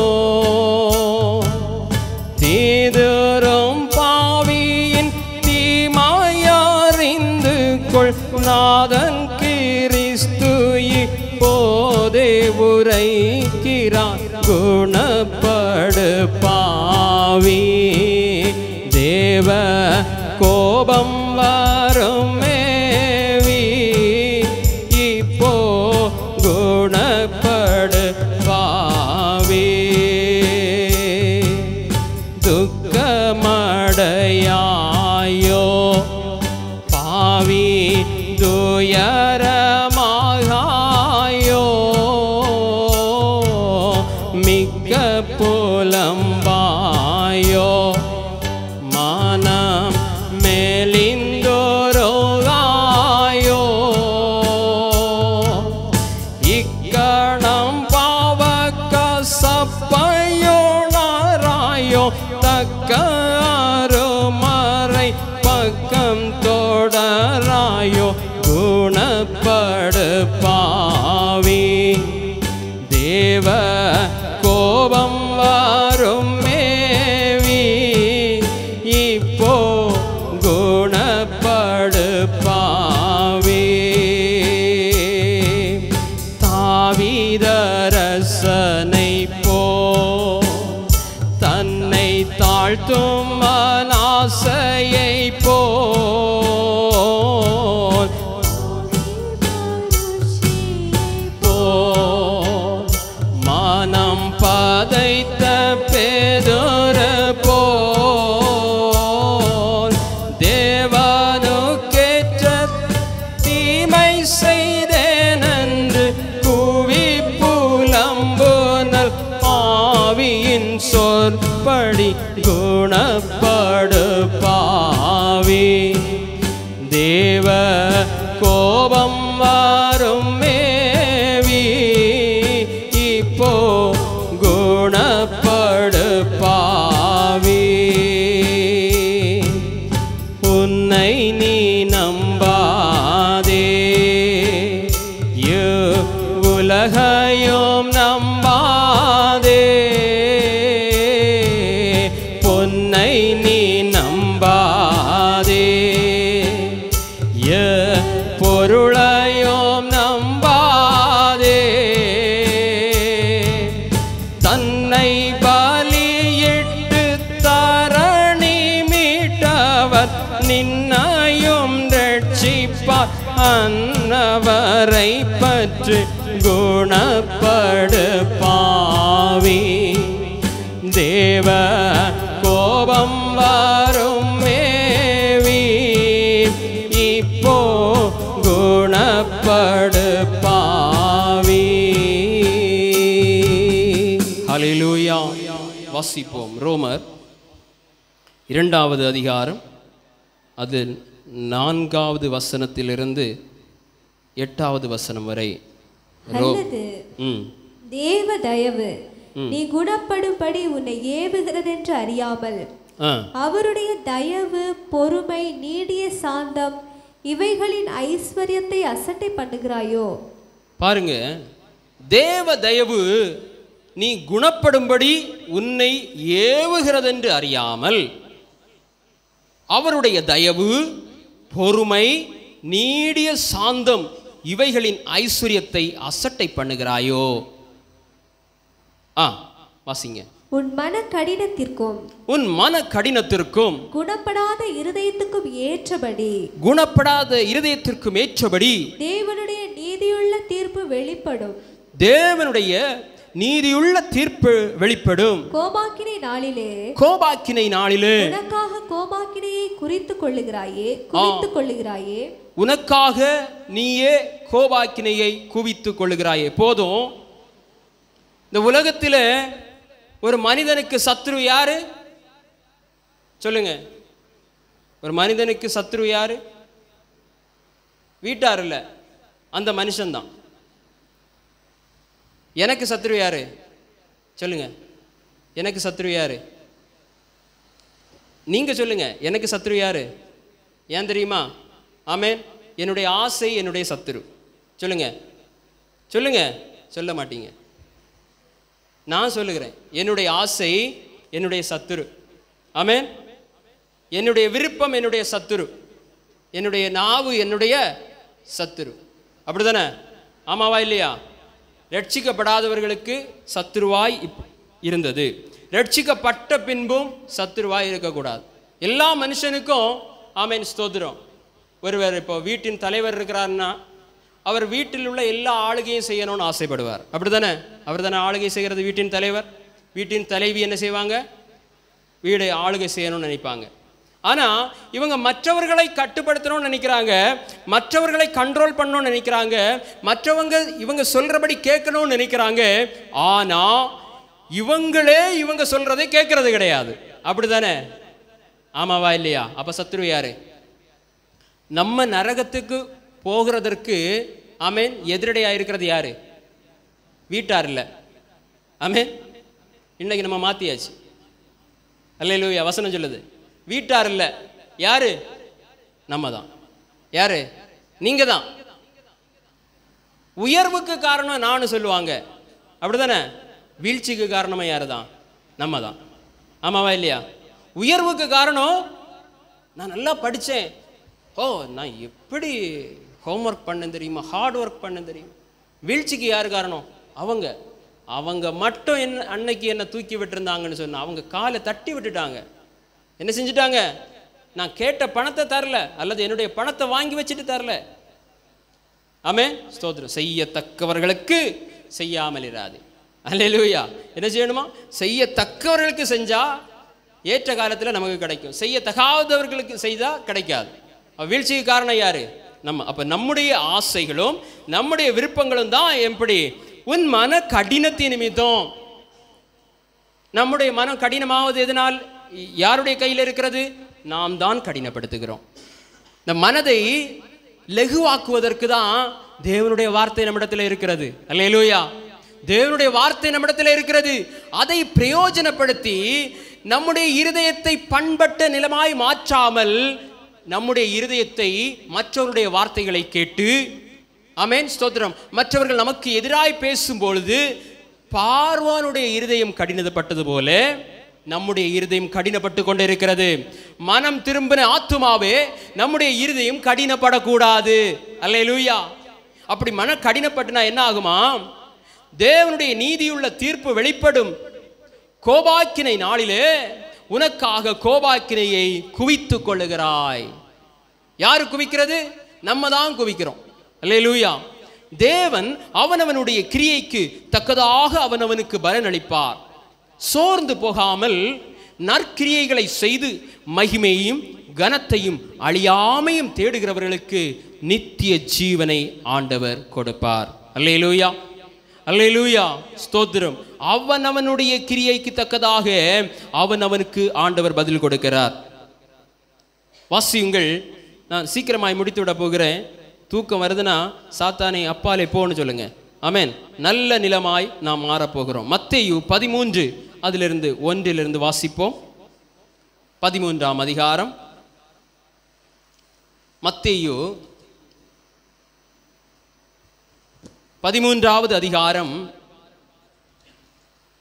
தீதுரும் பாவியின் தீமாயறிந்து கொள், நாதன் கிறிஸ்து இப்போதே உரைக்கிறார், குணப்படு பாவி. தேவ கோபம் வரும் மேவி, இப்போ குணப்படு பாவி. துக்கமடையாயோ பாவி, துயரமாகாயோ, மிக்க புலம்பாயோ, மனம் மேலிந்தோரோகாயோ, இக்கணம் பாவக்க சப்பையோணராயோ, தக்க அருமறை பக்கம் தொடராயோ, குணப்படு பாவி. தேவ கோபம் வரும் மேவி, இப்போ குணப்படு பாவி. தாவீதரசனை போ தன்னை தாழ்த்தும் மனாசையை போ, மனம் பதைத்த பேதுரு போல், தேவனுக்கேற்ற தீமை செய்தேனென்று கூவி புலம்புனல், ஆவியின் சொற்படி குணப்படு பாவி. தேவ கோபம் வரும் மேவி, இப்போ குணப்படு பாவி. உன்னை நீ நம்பாதே, உலகையும் நம்பாதே, பொன்னை நீ நம்பாதே, பொருளையும் நம்பாதே, தன்னை பலியிட்டு தரணி மீட்டவர் நின்னையும் ரட்சிப்பார், அன்னவரை பற்று குணப்படு பாவி. தேவ கோபம் வரும் மேவி, இப்போ குணப்படு பாவி. ஹல்லேலூயா. வாசிப்போம். ரோமர் 2வது அதிகாரம், அது 4வது வசனத்திலிருந்து 8வது வசனம் வரை. தேவ தயவு நீ குணப்படும்படி உன்னை ஏவுகிறதென்று அறியாமல், அவருடைய தயவு, பொறுமை, நீடிய சாந்தம் இவைகளின் ஐஸ்வர்யத்தை அசட்டை பண்ணுகிறாயோ. பாருங்க, தேவ தயவு நீ குணப்படும்படி உன்னை ஏவுகிறதென்று அறியாமல் அவருடைய தயவு, பொறுமை, நீடிய சாந்தம் இவைகளின் ஐஸ்வர்யத்தை அசட்டை பண்ணுகிறாயோ? வாசிங்க. உன் மன கடினத்திற்கும் குணப்படாத இருதயத்துக்கும் ஏற்றபடி தேவனுடைய நீதியுள்ள தீர்ப்பு வெளிப்படும். கோபாக்கினை நாளிலே உனக்காக கோபாக்கினையை குவித்துக் கொள்ளுகிறாயே. உனக்காக நீயே கோபாக்கினையை குவித்துக் கொள்ளுகிறாயே. போதும். இந்த உலகத்தில் ஒரு மனிதனுக்கு சத்ரு யாரு சொல்லுங்க? ஒரு மனிதனுக்கு சத்ரு யாரு? வீட்டார் இல்ல, அந்த மனுஷன்தான். எனக்கு சத்ரு யாரு சொல்லுங்க? எனக்கு சத்ரு யாரு? நீங்க சொல்லுங்க. எனக்கு சத்ரு யாரு? ஏன் தெரியுமா? ஆமென். என்னுடைய ஆசை என்னுடைய சத்ரு. சொல்லுங்க சொல்லுங்க. சொல்ல மாட்டீங்க. நான் சொல்லுகிறேன். என்னுடைய ஆசை என்னுடைய சத்துரு. ஆமென். என்னுடைய விருப்பம் என்னுடைய சத்துரு. என்னுடைய நாவு என்னுடைய சத்துரு. அப்படிதானே? ஆமாவா இல்லையா? ரட்சிக்கப்படாதவர்களுக்கு சத்துருவாய் இருந்தது. ரட்சிக்கப்பட்ட பின்பும் சத்துருவாய் இருக்கக்கூடாது. எல்லா மனுஷனுக்கும் ஆமென் ஸ்தோத்திரம். ஒருவர் இப்போ வீட்டின் தலைவர் இருக்கிறார்னா அவர் வீட்டில் உள்ள எல்லா ஆளுகையும் செய்யணும்னு ஆசைப்படுவார். அப்படிதானே? அவர் தானே ஆளுகை செய்கிறது வீட்டின் தலைவர். வீட்டின் தலைவி என்ன செய்வாங்க? வீடை ஆளுகை செய்யணும்னு நினைப்பாங்க. ஆனால் இவங்க மற்றவர்களை கட்டுப்படுத்தணும்னு நினைக்கிறாங்க, மற்றவர்களை கண்ட்ரோல் பண்ணணும்னு நினைக்கிறாங்க, மற்றவங்க இவங்க சொல்கிறபடி கேட்கணும்னு நினைக்கிறாங்க. ஆனால் இவங்க சொல்கிறதை கேட்கறது கிடையாது. அப்படிதானே? ஆமாவா இல்லையா? அப்போ சத்ரு யாரு? நம்ம நரகத்துக்கு போகிறதற்கு ஆமென் எதிரடையாக இருக்கிறது யாரு? வீட்டார் இல்லை. ஆமென். இன்னைக்கு நம்ம மாத்தியாச்சு. அல்லேலூயா. வசனம் சொல்லுது வீட்டார் இல்லை. யாரு? நம்ம தான். யாரு? நீங்க தான். உயர்வுக்கு காரணம் நான் சொல்லுவாங்க. அப்படிதானே? வீழ்ச்சிக்கு காரணமா யாரு தான்? நம்ம தான். ஆமாவா இல்லையா? உயர்வுக்கு காரணம் நான் நல்லா படித்தேன். நான் எப்படி ஹோம்ஒர்க் பண்ண தெரியுமா, ஹார்ட் ஒர்க் பண்ண தெரியும். வீழ்ச்சிக்கு யார் காரணம்? அவங்க மட்டும் அன்னைக்கு என்ன தூக்கி விட்டுருந்தாங்கன்னு சொன்னா அவங்க காலை தட்டி விட்டுட்டாங்க. என்ன செஞ்சுட்டாங்க? நான் கேட்ட பணத்தை தரல, அல்லது என்னுடைய பணத்தை வாங்கி வச்சுட்டு தரல. ஆமென் ஸ்தோத்திரம். செய்யத்தக்கவர்களுக்கு செய்யாமல் இராது. அல்லேலூயா. என்ன செய்யணுமா? செய்யத்தக்கவர்களுக்கு செஞ்சா ஏற்ற காலத்தில் நமக்கு கிடைக்கும். செய்யத்தகாதவர்களுக்கு செய்தா கிடைக்காது. வீழ்ச்சிக்கு காரணம் யாரு? நம்ம. அப்ப நம்முடைய ஆசைகளும் நம்முடைய விருப்பங்களும் தான் எப்படி? உன் மன கடினத்தின் நிமித்தம். நம்முடைய மனம் கடினமாவது எதனால்? யாருடைய கையில் இருக்கிறது? நாம் தான் கடினப்படுத்துகிறோம். இந்த மனதை லகுவாக்குவதற்கு தான் தேவனுடைய வார்த்தை நம்மிடத்தில் இருக்கிறது. அல்லேலூயா. தேவனுடைய வார்த்தை நம்மிடத்தில் இருக்கிறது. அதை பிரயோஜனப்படுத்தி நம்முடைய இருதயத்தை பண்பட்ட நிலமாய் மாற்றாமல் நம்முடைய இருதயத்தை மற்றவருடைய வார்த்தைகளை கேட்டு ஆமென் ஸ்தோத்திரம் மற்றவர்கள் நமக்கு எதிராய் பேசும் பொழுது பார்வோனுடைய இருதயம் கடினப்பட்டது போல நம்முடைய இருதயம் கடினப்பட்டு கொண்டிருக்கிறது. மனம் திரும்பின ஆத்துமாவே நம்முடைய இருதயம் கடினப்படக்கூடாது. அல்லேலூயா. அப்படி மன கடினப்பட்டுனா என்ன ஆகுமா? தேவனுடைய நீதியுள்ள தீர்ப்பு வெளிப்படும். கோபாக்கினை நாளிலே உனக்காக கோபாக்கினையை குவித்துக் கொள்ளுகிறாய். யாரு குவிக்கிறது? நம்ம தான் குவிக்கிறோம். அல்லேலூயா. தேவன் அவனவனுடைய கிரியைக்கு தக்கதாக அவனவனுக்கு பலன் அளிப்பார். சோர்ந்து போகாமல் நற்கிரியைகளை செய்து மகிமையும் கனத்தையும் அழியாமையும் தேடுகிறவர்களுக்கு நித்திய ஜீவனை ஆண்டவர் கொடுப்பார். அல்லேலூயா. அல்லேலூயா ஸ்தோத்திரம். அவனவனுடைய கிரியைக்கு தக்கதாக அவனவனுக்கு ஆண்டவர் பதில் கொடுக்கிறார். வாசியுங்கள். நான் சீக்கிரமாய் முடித்து விட போகிறேன். தூக்கம் வருதுன்னா சாத்தானை அப்பாலே போன்னு சொல்லுங்க. ஆமென். நல்ல நிலமாய் நாம் மாறப்போகிறோம். மத்தேயு 13 அதிலிருந்து 1 வாசிப்போம். 13ஆம் அதிகாரம் மத்தேயு 13வது அதிகாரம்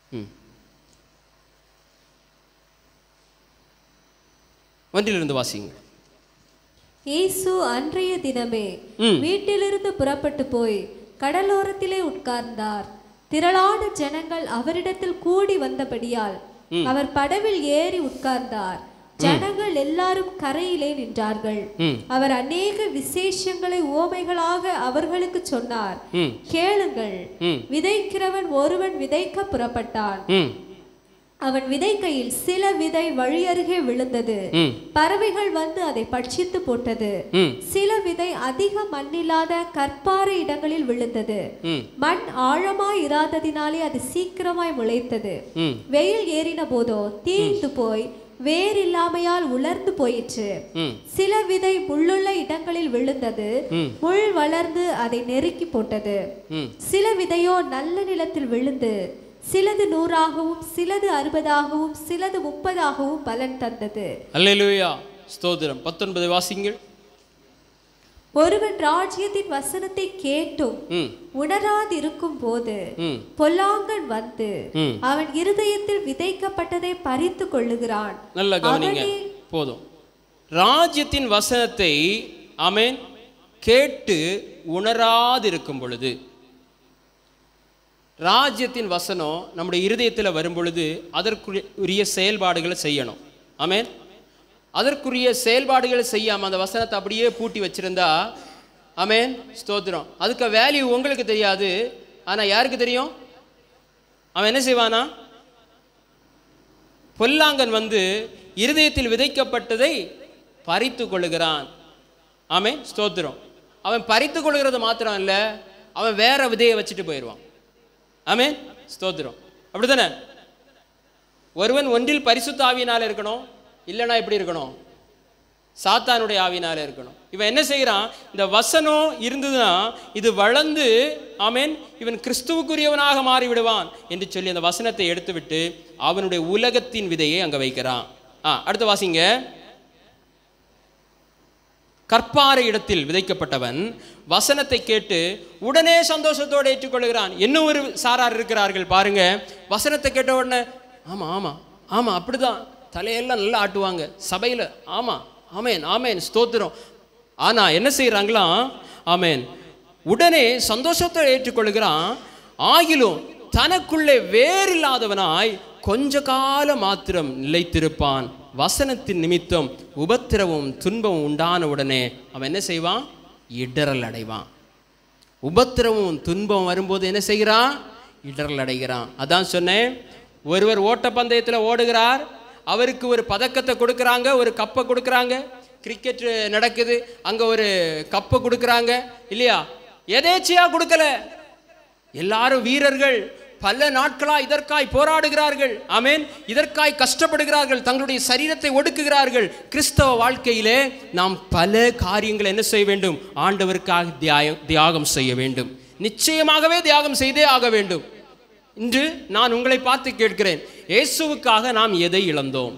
ஒன்றிலிருந்து வாசிங்க. இயேசு அன்றைய தினமே வீட்டிலிருந்து புறப்பட்டு போய் கடலோரத்திலே உட்கார்ந்தார். திரளான ஜனங்கள் அவரிடத்தில் கூடி வந்தபடியால் அவர் படவில் ஏறி உட்கார்ந்தார். ஜனங்கள் எல்லாரும் கரையிலே நின்றார்கள். அவர் அநேக விசேஷங்களை உவமைகளாக அவர்களுக்கு சொன்னார். கேளுங்கள். விதைக்கிறவன் ஒருவன் விதைக்க புறப்பட்டான். அவன் விதைக்கையில் சில விதை வழியருகே விழுந்தது. பறவைகள் வந்து அதை பட்சித்து போட்டது. சில விதை அதிக மண்ணில்லாத கற்பாறை இடங்களில் விழுந்தது. மண் ஆழமாய் இராததினாலே அது சீக்கிரமாய் முளைத்தது. வெயில் ஏறின போதோ தீர்ந்து போய் வேறில்லாமையால் உலர்ந்து போயிற்று. சில விதை முள்ளுள்ள இடங்களில் விழுந்தது. முள் வளர்ந்து அதை நெருக்கி போட்டது. சில விதையோ நல்ல நிலத்தில் விழுந்து சிலது 100ஆகவும் சிலது 60ஆகவும் சிலது 30ஆகவும் பலன் தந்தது. அல்லேலூயா, ஸ்தோத்திரம். 19 வாசிங்கள். ஒருவன் ராஜ்யத்தின் வசனத்தை கேட்டும் உணராதிருக்கும் போது பொல்லாங்கன் வந்து அவன் இருதயத்தில் விதைக்கப்பட்டதை பறித்து கொள்ளுகிறான். நல்ல கவனிங்க, போதும். ராஜ்யத்தின் வசனத்தை ஆமென் கேட்டு உணராதிருக்கும் பொழுது, ராஜ்யத்தின் வசனம் நம்முடைய இருதயத்தில் வரும் பொழுது அதற்குரிய செயல்பாடுகளை செய்யணும். ஆமென். அதற்குரிய செயல்பாடுகளை செய்யாமல் அந்த வசனத்தை அப்படியே பூட்டி வச்சிருந்தா, ஆமென், ஸ்தோத்திரம், அதுக்கு வேல்யூ உங்களுக்கு தெரியாது. ஆனால் யாருக்கு தெரியும்? அவன் என்ன செய்வானா? பொல்லாங்கன் வந்து இருதயத்தில் விதைக்கப்பட்டதை பறித்து கொள்ளுகிறான். ஆமென், ஸ்தோத்திரம். அவன் பறித்து கொள்ளுகிறது மாத்திரம் இல்லை, அவன் வேற விதையை வச்சுட்டு போயிடுவான். ஆமென், ஸ்தோத்திரம். அப்படித்தானே? ஒருவன் ஒன்றில் பரிசுத்த ஆவியினால இருக்கணும், இல்லைன்னா எப்படி இருக்கணும்? சாத்தானுடைய ஆவியினால இருக்கணும். இவன் என்ன செய்கிறான்? இந்த வசனம் இருந்ததுன்னா இது வளர்ந்து, ஆமென், இவன் கிறிஸ்துவுக்குரியவனாக மாறி விடுவான் என்று சொல்லி அந்த வசனத்தை எடுத்துவிட்டு அவனுடைய உலகத்தின் விதையை அங்க வைக்கிறான். அடுத்த வாசிங்க. கற்பாறை இடத்தில் விதைக்கப்பட்டவன் வசனத்தை கேட்டு உடனே சந்தோஷத்தோடு ஏற்றுக்கொள்கிறான். இன்னும் ஒரு சாரார் இருக்கிறார்கள் பாருங்க. வசனத்தை கேட்ட உடனே ஆமா ஆமா ஆமா அப்படிதான் தலையெல்லாம் நல்லா ஆட்டுவாங்க சபையில். ஆமா, ஆமேன், ஆமேன், ஸ்தோத்திரம். ஆனா என்ன செய்யறாங்களாம்? ஆமேன், உடனே சந்தோஷத்தை ஏற்றுக்கொள்கிறான். ஆகிலும் தனக்குள்ளே வேறில்லாதவனாய் கொஞ்ச காலம் மாத்திரம் நிலைத்திருப்பான். வசனத்தின் நிமித்தம் உபத்திரவும் துன்பமும் உண்டான உடனே அவன் என்ன செய்வான்? இடரல் அடைவான். உபத்திரமும் துன்பம் வரும்போது என்ன செய்கிறான்? இடரல் அடைகிறான். அதான் சொன்னேன், ஒருவர் ஓட்டப்பந்தயத்தில் ஓடுகிறார், அவருக்கு ஒரு பதக்கத்தை கொடுக்குறாங்க, ஒரு கப்பை கொடுக்குறாங்க. கிரிக்கெட் நடக்குது, அங்கே ஒரு கப்பை கொடுக்குறாங்க இல்லையா? எதேச்சியா கொடுக்கல. எல்லாரும் வீரர்கள் பல நாட்களாக இதற்காய் போராடுகிறார்கள். ஆமேன், இதற்காய் கஷ்டப்படுகிறார்கள், தங்களுடைய சரீரத்தை ஒடுக்குகிறார்கள். கிறிஸ்தவ வாழ்க்கையிலே நாம் பல காரியங்களை என்ன செய்ய வேண்டும்? ஆண்டவருக்காக தியாகம் செய்ய வேண்டும். நிச்சயமாகவே தியாகம் செய்தே ஆக வேண்டும். இன்று நான் உங்களை பார்த்து கேட்கிறேன், இயேசுவுக்காக நாம் எதை இழந்தோம்?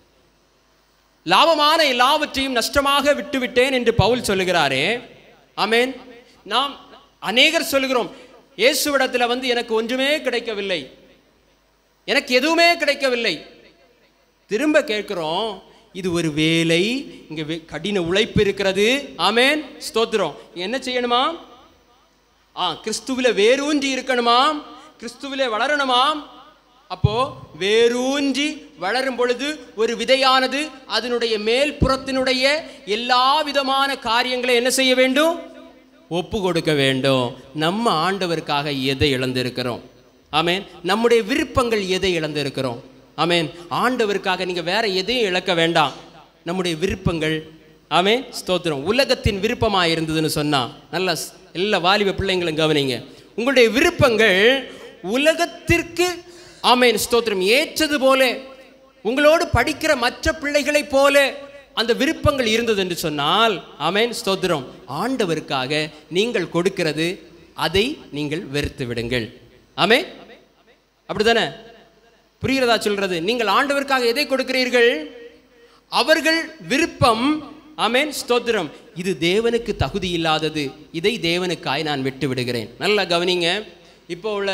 லாபமான எல்லாவற்றையும் நஷ்டமாக விட்டுவிட்டேன் என்று பவுல் சொல்லுகிறாரே. ஆமேன். நாம் அநேகர் சொல்லுகிறோம், இயேசுவிடத்தில் வந்து எனக்கு ஒன்றுமே கிடைக்கவில்லை, எனக்கு எதுவுமே கிடைக்கவில்லை. திரும்ப கேட்கிறோம், இது ஒரு வேலை, இங்க கடின உழைப்பு இருக்கிறது. ஆமேன், ஸ்தோத்திரம். என்ன செய்யணுமா? கிறிஸ்துவில வேரூன்றி இருக்கணுமாம், கிறிஸ்துவிலே வளரணுமாம். அப்போ வேரூன்றி வளரும் பொழுது ஒரு விதையானது அதனுடைய மேல் புறத்தினுடைய எல்லா விதமான காரியங்களை என்ன செய்ய வேண்டும்? ஒப்பு கொடுக்க வேண்டும். நம்ம ஆண்டவருக்காக எதை இழந்திருக்கிறோம்? ஆமேன். நம்முடைய விருப்பங்கள் எதை இழந்திருக்கிறோம்? ஆமேன். ஆண்டவருக்காக நீங்க வேற எதையும் இழக்க வேண்டாம். நம்முடைய விருப்பங்கள், ஆமேன், ஸ்தோத்திரம், உலகத்தின் விருப்பமாக இருந்ததுன்னு சொன்னா, நல்ல எல்லா வாலிப பிள்ளைங்களும் கவனிங்க. உங்களுடைய விருப்பங்கள் உலகத்திற்கு, ஆமேன், ஸ்தோத்திரம், ஏற்றது போல, உங்களோடு படிக்கிற மற்ற பிள்ளைகளை போல அந்த விருப்பங்கள் இருந்தது என்று சொன்னால், ஆமேன், ஸ்தோத்திரம், ஆண்டவருக்காக நீங்கள் கொடுக்கிறது அதை நீங்கள் வெறுத்து விடுங்கள். ஆமேன், அப்படித்தானே? புரிகிறதா சொல்றது? நீங்கள் ஆண்டவருக்காக எதை கொடுக்கிறீர்கள்? அவர்கள் விருப்பம், ஆமேன், ஸ்தோத்திரம், இது தேவனுக்கு தகுதி இல்லாதது, இதை தேவனுக்காய் நான் விட்டு விடுகிறேன். நல்லா கவனிங்க. இப்போ உள்ள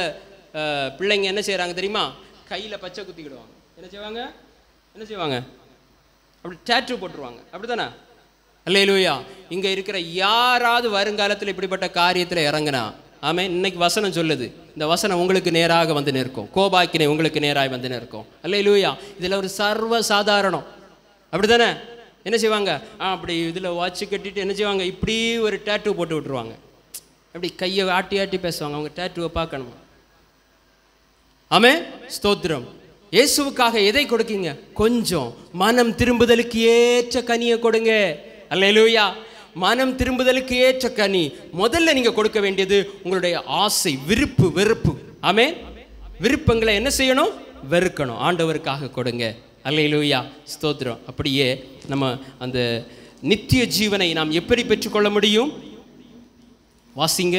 பிள்ளைங்க என்ன செய்யறாங்க தெரியுமா? கையில பச்சை குத்திக்கிடுவாங்க. என்ன செய்வாங்க? அப்படி டேட்டூ போட்டுருவாங்க, அப்படித்தானே? அல்லேலூயா. இங்கே இருக்கிற யாராவது வருங்காலத்தில் இப்படிப்பட்ட காரியத்தில் இறங்கினா, ஆமென், இன்னைக்கு வசனம் சொல்லுது, இந்த வசனம் உங்களுக்கு நேராக வந்து நிற்கும், கோபாக்கினை உங்களுக்கு நேராக வந்து நிற்கும். அல்லேலூயா. இதில் ஒரு சர்வ சாதாரணம், அப்படித்தானே? என்ன செய்வாங்க? அப்படி இதில் வாட்ச் கட்டிட்டு என்ன செய்வாங்க? இப்படி ஒரு டேட்டூ போட்டு விட்டுருவாங்க. அப்படி கையை ஆட்டி ஆட்டி பேசுவாங்க. அவங்க டேட்டூவை பார்க்கணுமா? ஆமென், ஸ்தோத்திரம். இயேசுவுக்காக எதை கொடுக்கீங்க? கொஞ்சம் மனம் திரும்புதலுக்கு ஏற்ற கனியை கொடுங்க. அல்லேலூயா. மனம் திரும்புதலுக்கு ஏற்ற கனி முதல்ல நீங்க கொடுக்க வேண்டியது உங்களுடைய ஆசை, விருப்பு, வெறுப்பு. ஆமென். விருப்பங்களை என்ன செய்யணும்? வெறுக்கணும். ஆண்டவருக்காக கொடுங்க. அல்லேலூயா, ஸ்தோத்திரம். அப்படியே நம்ம அந்த நித்திய ஜீவனை நாம் எப்படி பெற்றுக்கொள்ள முடியும்? வாசிங்க,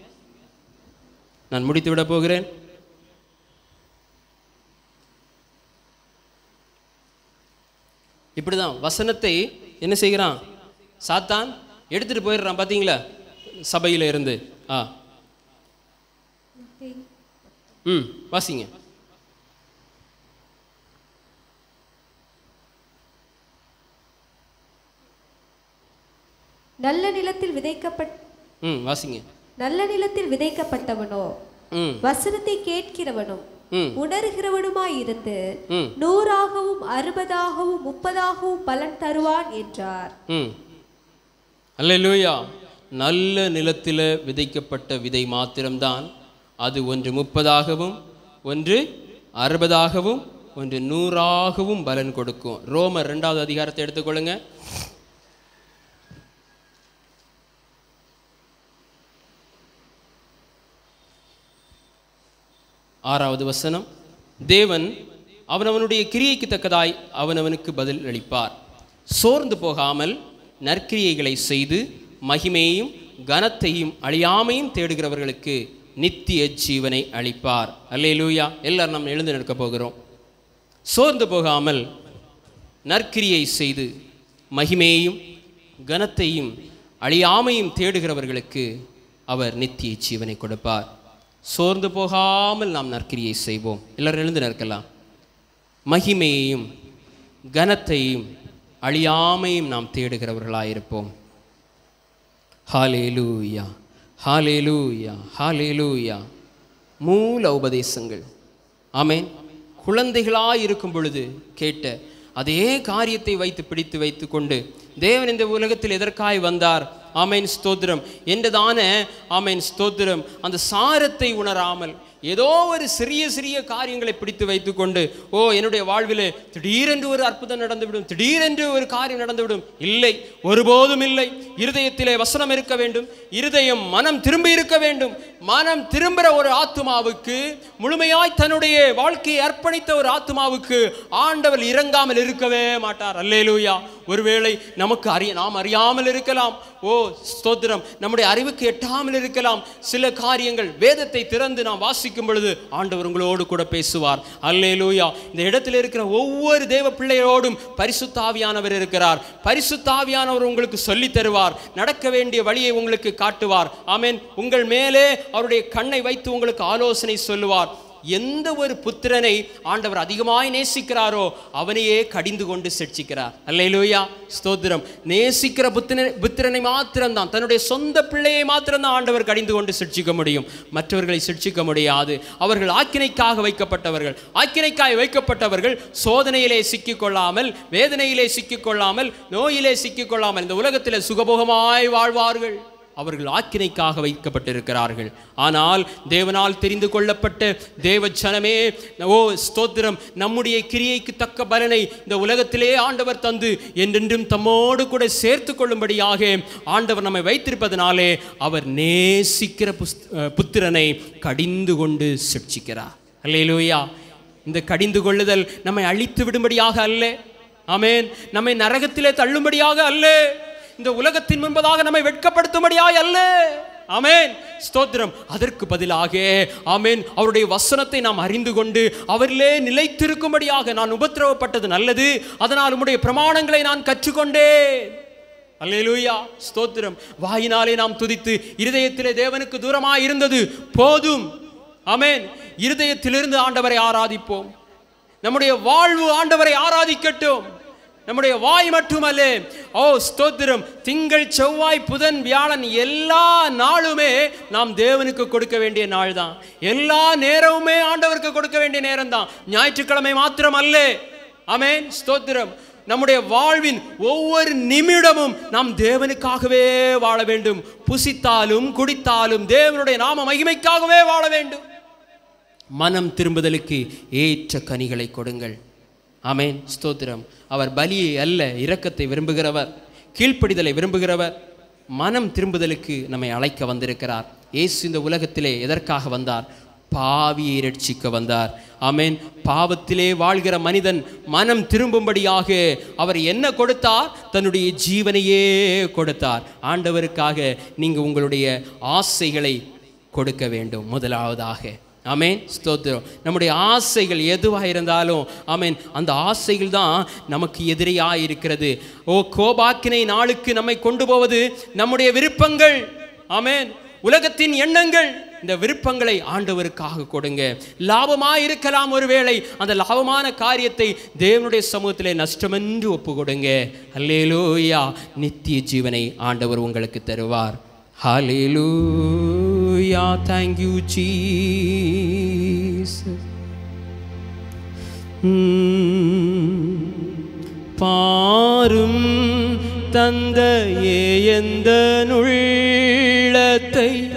நான் முடித்து விட போகிறேன். இப்படிதான் வசனத்தை என்ன செய்கிறான்? சாத்தான் எடுத்துட்டு போயிடுறான். பார்த்தீங்களா? சபையில இருந்து. வாசிங்க. நல்ல நிலத்தில் வாசிங்க. நல்ல நிலத்தில் விதைக்கப்பட்டவனோ வசனத்தை கேட்கிறவனும் உணர்கிறவனுமாய் இருந்து 100ஆகவும் 60ஆகவும் 30ஆகவும் பலன் தருவான் என்றார். அல்லேலூயா. நல்ல நிலத்தில் விதைக்கப்பட்ட விதை மாத்திரம்தான் அது ஒன்று 30ஆகவும் ஒன்று 60ஆகவும் ஒன்று 100ஆகவும் பலன் கொடுக்கும். ரோமர் 2வது அதிகாரத்தை எடுத்துக்கொள்ளுங்க. 6வது வசனம். தேவன் அவனவனுடைய கிரியைக்கு தக்கதாய் அவனவனுக்கு பதில் அளிப்பார். சோர்ந்து போகாமல் நற்கிரியைகளை செய்து மகிமையையும் கனத்தையும் அழியாமையும் தேடுகிறவர்களுக்கு நித்திய ஜீவனை அளிப்பார். அல்லேலூயா. எல்லாரும் நம்ம எழுந்து நிற்க போகிறோம். சோர்ந்து போகாமல் நற்கிரியை செய்து மகிமையையும் கனத்தையும் அழியாமையும் தேடுகிறவர்களுக்கு அவர் நித்திய ஜீவனை கொடுப்பார். சோர்ந்து போகாமல் நாம் நற்கிரியை செய்வோம். எல்லாரும் எழுந்து நிற்கலாம். மகிமையையும் கனத்தையும் அழியாமையும் நாம் தேடுகிறவர்களாயிருப்போம். ஹல்லேலூயா, ஹல்லேலூயா, ஹல்லேலூயா. மூல உபதேசங்கள். ஆமென். குழந்தைகளாய் இருக்கும் பொழுது கேட்ட அதே காரியத்தை பிடித்து வைத்து கொண்டு தேவன் இந்த உலகத்தில் எதற்காய் வந்தார்? ஆமென், ஸ்தோத்திரம் என்றதான ஆமென், ஸ்தோத்திரம் அந்த சாரத்தை உணராமல் ஏதோ ஒரு சிறிய சிறிய காரியங்களை பிடித்து வைத்துக்கொண்டு, ஓ என்னுடைய வாழ்விலே திடீரென்று ஒரு அற்புதம் நடந்துவிடும், திடீரென்று ஒரு காரியம் நடந்துவிடும். இல்லை, ஒருபோதும் இல்லை. இருதயத்திலே வசனம் இருக்க வேண்டும். இருதயம் மனம் திரும்பி இருக்க வேண்டும். மனம் திரும்புகிற ஒரு ஆத்துமாவுக்கு, முழுமையாய் தன்னுடைய வாழ்க்கையை அர்ப்பணித்த ஒரு ஆத்துமாவுக்கு ஆண்டவர் இறங்காமல் இருக்கவே மாட்டார். அல்லேலூயா. ஒருவேளை நமக்கு நாம் அறியாமல் இருக்கலாம். ஓ ஸ்தோத்திரம், நம்முடைய அறிவுக்கு எட்டாமல் இருக்கலாம். சில காரியங்கள் வேதத்தை திறந்து நாம் வாசிக்கும் பொழுது ஆண்டவர் உங்களோடு கூட பேசுவார். அல்லேலூயா. இந்த இடத்தில் இருக்கிற ஒவ்வொரு தேவ பிள்ளையோடும் பரிசுத்த ஆவியானவர் இருக்கிறார். பரிசுத்த ஆவியானவர் உங்களுக்கு சொல்லி தருவார். நடக்க வேண்டிய வழியை உங்களுக்கு காட்டுவார். ஆமென். உங்கள் மேலே அவருடைய கண்ணை வைத்து உங்களுக்கு ஆலோசனை சொல்லுவார். எந்த ஒரு புத்திரனை ஆண்டவர் அதிகமாய் நேசிக்கிறாரோ அவனையே கடிந்து கொண்டு சிட்சிக்கிறார். அல்லேலூயா, ஸ்தோத்திரம். நேசிக்கிற புத்திரனை மாத்திரம்தான், தன்னுடைய சொந்த பிள்ளையை மாத்திரம்தான் ஆண்டவர் கடிந்து கொண்டு சிட்சிக்க முடியும். மற்றவர்களை சிட்சிக்க முடியாது. அவர்கள் ஆக்கினைக்காக வைக்கப்பட்டவர்கள். ஆக்கினைக்காய் வைக்கப்பட்டவர்கள் சோதனையிலே சிக்கிக்கொள்ளாமல், வேதனையிலே சிக்கிக்கொள்ளாமல், நோயிலே சிக்கிக்கொள்ளாமல் இந்த உலகத்தில் சுகபோகமாய் வாழ்வார்கள். அவர்கள் ஆக்கினைக்காக வைக்கப்பட்டிருக்கிறார்கள். ஆனால் தேவனால் தெரிந்து கொள்ளப்பட்ட தேவ ஜனமே, ஓ ஸ்தோத்திரம், நம்முடைய கிரியைக்கு தக்க பலனை இந்த உலகத்திலே ஆண்டவர் தந்து என்றென்றும் தம்மோடு கூட சேர்த்து கொள்ளும்படியாக ஆண்டவர் நம்மை வைத்திருப்பதனாலே அவர் நேசிக்கிற புத்திரனை கடிந்து கொண்டு சிட்சிக்கிறார். அல்லேலூயா. இந்த கடிந்து கொள்ளுதல் நம்மை அழித்து விடும்படியாக அல்ல. ஆமென். நம்மை நரகத்திலே தள்ளும்படியாக அல்ல. இந்த உலகத்தின் முன்பதாக நம்மை வெட்கப்படுத்தும்படியாய் அல்ல. ஆமென், ஸ்தோத்திரம். அதற்கு பதிலாக ஆமென், அவருடைய வசனத்தை நாம் அறிந்து கொண்டு அவரிலே நிலைத்திருக்கும்படியாக, நான் உபத்திரவப்பட்டது நல்லது, அதனால் உம்முடைய பிரமாணங்களை நான் கற்றுக்கொண்டேன். அல்லேலூயா, ஸ்தோத்திரம். வாயினாலே நாம் துதித்து இருதயத்திலே தேவனுக்கு தூரமாய் இருந்தது போதும். ஆமென். இருதயத்திலிருந்து ஆண்டவரை ஆராதிப்போம். நம்முடைய வாழ்வு ஆண்டவரை ஆராதிக்கட்டும். நம்முடைய வாய் மட்டுமல்ல. ஓ ஸ்தோத்திரம், திங்கள் செவ்வாய் புதன் வியாழன் எல்லா நாளுமே நாம் தேவனுக்கு கொடுக்க வேண்டிய நாள் தான். எல்லா நேரமுமே ஆண்டவருக்கு கொடுக்க வேண்டிய நேரம் தான். ஞாயிற்றுக்கிழமை மாத்திரம் அல்ல. ஆமென், ஸ்தோத்திரம். நம்முடைய வாழ்வின் ஒவ்வொரு நிமிடமும் நாம் தேவனுக்காகவே வாழ வேண்டும். புசித்தாலும் குடித்தாலும் தேவனுடைய நாம மகிமைக்காகவே வாழ வேண்டும். மனம் திரும்புதலுக்கு ஏற்ற கனிகளை கொடுங்கள். ஆமென், ஸ்தோத்திரம். அவர் பலியை அல்ல, இரக்கத்தை விரும்புகிறவர், கீழ்ப்படிதலை விரும்புகிறவர். மனம் திரும்புதலுக்கு நம்மை அழைக்க வந்திருக்கிறார். இயேசு இந்த உலகத்திலே எதற்காக வந்தார்? பாவியை ரட்சிக்க வந்தார். ஆமென். பாவத்திலே வாழ்கிற மனிதன் மனம் திரும்பும்படியாக அவர் என்ன கொடுத்தார்? தன்னுடைய ஜீவனையே கொடுத்தார். ஆண்டவருக்காக நீங்கள் உங்களுடைய ஆசைகளை கொடுக்க வேண்டும் முதலாவதாக. ஆமென், ஸ்தோத்திரம். நம்முடைய ஆசைகள் எதுவாக இருந்தாலும் ஆமென், அந்த ஆசைகள் தான் நமக்கு எதிரியாக இருக்கிறது. ஓ கோபாக்கினை நாளுக்கு நம்மை கொண்டு போவது நம்முடைய விருப்பங்கள். ஆமென், உலகத்தின் எண்ணங்கள். இந்த விருப்பங்களை ஆண்டவருக்காக கொடுங்க. லாபமாக இருக்கலாம், ஒருவேளை அந்த லாபமான காரியத்தை தேவனுடைய சமூகத்திலே நஷ்டமென்று ஒப்பு கொடுங்க. அல்லேலூயா. நித்திய ஜீவனை ஆண்டவர் உங்களுக்கு தருவார். Hallelujah, thank you Jesus. பாரும் தந்தையே, எந்த உள்ளத்தை